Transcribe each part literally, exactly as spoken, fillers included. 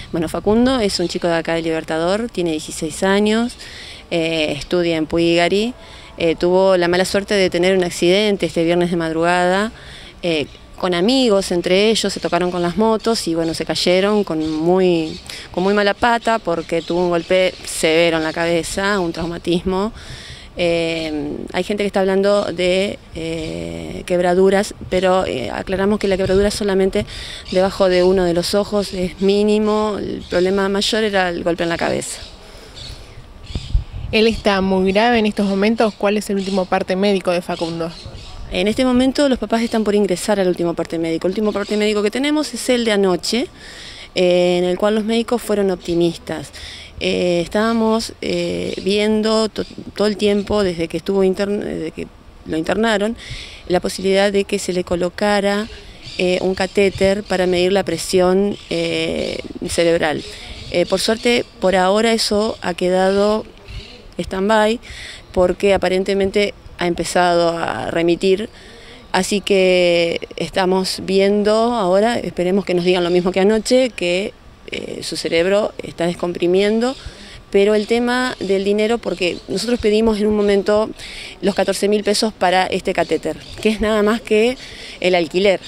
Bueno, Facundo es un chico de acá de Libertador, tiene dieciséis años, eh, estudia en Puigari, eh, tuvo la mala suerte de tener un accidente este viernes de madrugada, eh, con amigos entre ellos, se tocaron con las motos y bueno, se cayeron con muy, con muy mala pata porque tuvo un golpe severo en la cabeza, un traumatismo. Eh, hay gente que está hablando de eh, quebraduras, pero eh, aclaramos que la quebradura es solamente debajo de uno de los ojos, es mínimo, el problema mayor era el golpe en la cabeza. Él está muy grave en estos momentos. ¿Cuál es el último parte médico de Facundo? En este momento los papás están por ingresar al último parte médico. El último parte médico que tenemos es el de anoche, eh, en el cual los médicos fueron optimistas. Eh, estábamos eh, viendo to todo el tiempo, desde que, estuvo desde que lo internaron, la posibilidad de que se le colocara eh, un catéter para medir la presión eh, cerebral. Eh, por suerte, por ahora eso ha quedado stand-by, porque aparentemente ha empezado a remitir, así que estamos viendo ahora, esperemos que nos digan lo mismo que anoche, que eh, su cerebro está descomprimiendo, pero el tema del dinero, porque nosotros pedimos en un momento los catorce mil pesos para este catéter, que es nada más que el alquiler.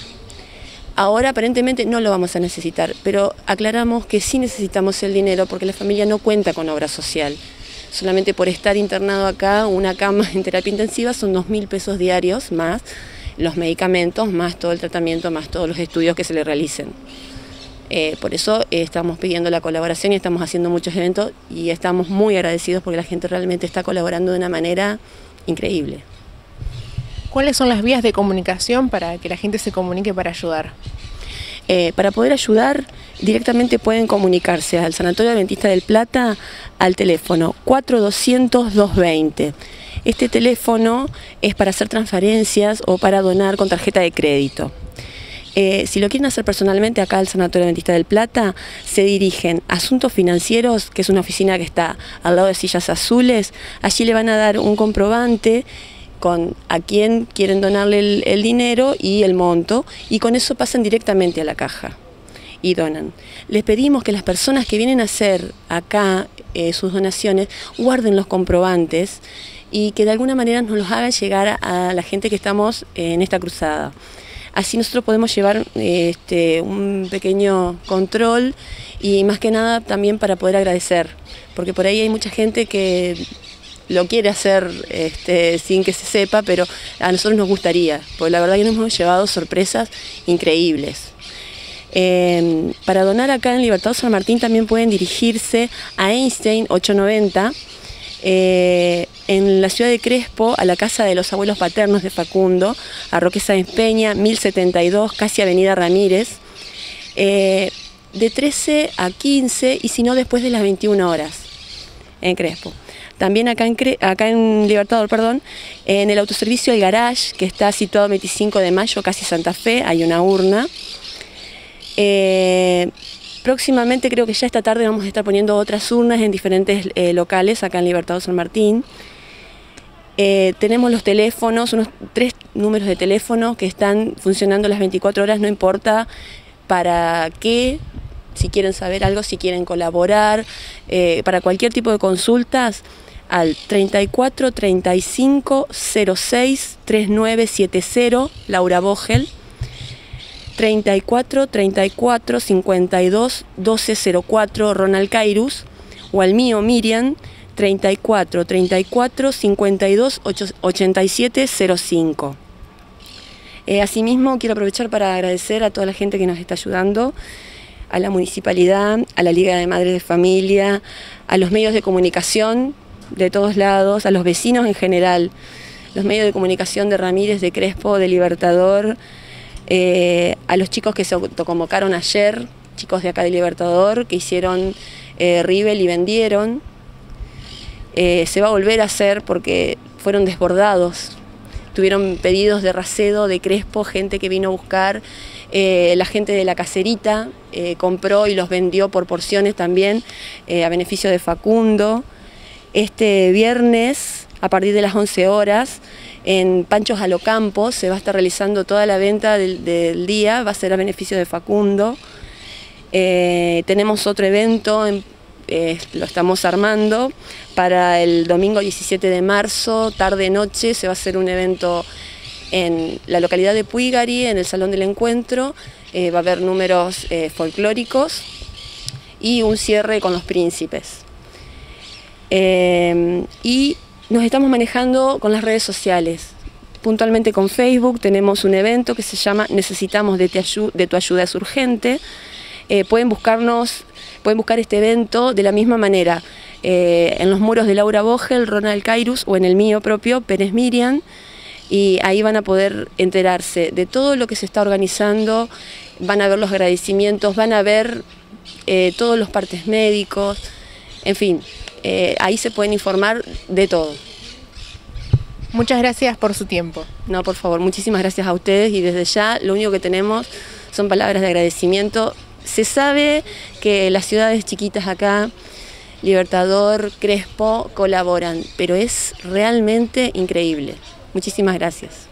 Ahora aparentemente no lo vamos a necesitar, pero aclaramos que sí necesitamos el dinero porque la familia no cuenta con obra social. Solamente por estar internado acá, una cama en terapia intensiva son dos mil pesos diarios, más los medicamentos, más todo el tratamiento, más todos los estudios que se le realicen. Eh, por eso eh, estamos pidiendo la colaboración y estamos haciendo muchos eventos y estamos muy agradecidos porque la gente realmente está colaborando de una manera increíble. ¿Cuáles son las vías de comunicación para que la gente se comunique para ayudar? Eh, para poder ayudar, directamente pueden comunicarse al Sanatorio Adventista del Plata al teléfono cuatro doscientos, doscientos veinte. Este teléfono es para hacer transferencias o para donar con tarjeta de crédito. Eh, si lo quieren hacer personalmente acá al Sanatorio Adventista del Plata, se dirigen a Asuntos Financieros, que es una oficina que está al lado de Sillas Azules. Allí le van a dar un comprobante con a quién quieren donarle el, el dinero y el monto, y con eso pasan directamente a la caja y donan. Les pedimos que las personas que vienen a hacer acá eh, sus donaciones guarden los comprobantes y que de alguna manera nos los hagan llegar a la gente que estamos en esta cruzada. Así nosotros podemos llevar eh, este, un pequeño control y más que nada también para poder agradecer, porque por ahí hay mucha gente que lo quiere hacer este, sin que se sepa, pero a nosotros nos gustaría, porque la verdad que nos hemos llevado sorpresas increíbles. Eh, para donar acá en Libertador San Martín también pueden dirigirse a Einstein ochocientos noventa, eh, en la ciudad de Crespo, a la casa de los abuelos paternos de Facundo, a Roque Sáenz Peña, mil setenta y dos, casi Avenida Ramírez, eh, de trece a quince y si no después de las veintiuna horas en Crespo. También acá en, acá en Libertador, perdón, en el autoservicio El Garage, que está situado veinticinco de mayo, casi Santa Fe, hay una urna. Eh, próximamente, creo que ya esta tarde vamos a estar poniendo otras urnas en diferentes eh, locales acá en Libertador San Martín. Eh, tenemos los teléfonos, unos tres números de teléfono que están funcionando las veinticuatro horas, no importa para qué, si quieren saber algo, si quieren colaborar, eh, para cualquier tipo de consultas, al treinta y cuatro, treinta y cinco, cero seis, treinta y nueve setenta, Laura Vogel, treinta y cuatro, treinta y cuatro, cincuenta y dos, doce cero cuatro, Ronald Cairus, o al mío, Miriam, treinta y cuatro, treinta y cuatro, cincuenta y dos, ochenta y siete cero cinco. Eh, asimismo, quiero aprovechar para agradecer a toda la gente que nos está ayudando, a la municipalidad, a la Liga de Madres de Familia, a los medios de comunicación de todos lados, a los vecinos en general, los medios de comunicación de Ramírez, de Crespo, de Libertador, eh, a los chicos que se autoconvocaron ayer, chicos de acá de Libertador, que hicieron eh, Rivel y vendieron. Eh, se va a volver a hacer porque fueron desbordados. Tuvieron pedidos de Racedo, de Crespo, gente que vino a buscar. Eh, la gente de la caserita eh, compró y los vendió por porciones también eh, a beneficio de Facundo. Este viernes, a partir de las once horas, en Panchos a lo Campo se va a estar realizando toda la venta del, del día, va a ser a beneficio de Facundo. Eh, tenemos otro evento, en, eh, lo estamos armando para el domingo diecisiete de marzo, tarde-noche, se va a hacer un evento en la localidad de Puigari, en el Salón del Encuentro. Eh, va a haber números eh, folclóricos y un cierre con los príncipes. Eh, y nos estamos manejando con las redes sociales. Puntualmente con Facebook tenemos un evento que se llama Necesitamos de, te de tu ayuda es urgente. Eh, pueden buscarnos, pueden buscar este evento de la misma manera eh, en los muros de Laura Vogel, Ronald Cairus o en el mío propio, Pérez Miriam, y ahí van a poder enterarse de todo lo que se está organizando, van a ver los agradecimientos, van a ver eh, todos los partes médicos, en fin, eh, ahí se pueden informar de todo. Muchas gracias por su tiempo. No, por favor, muchísimas gracias a ustedes y desde ya lo único que tenemos son palabras de agradecimiento. Se sabe que las ciudades chiquitas acá, Libertador, Crespo, colaboran, pero es realmente increíble. Muchísimas gracias.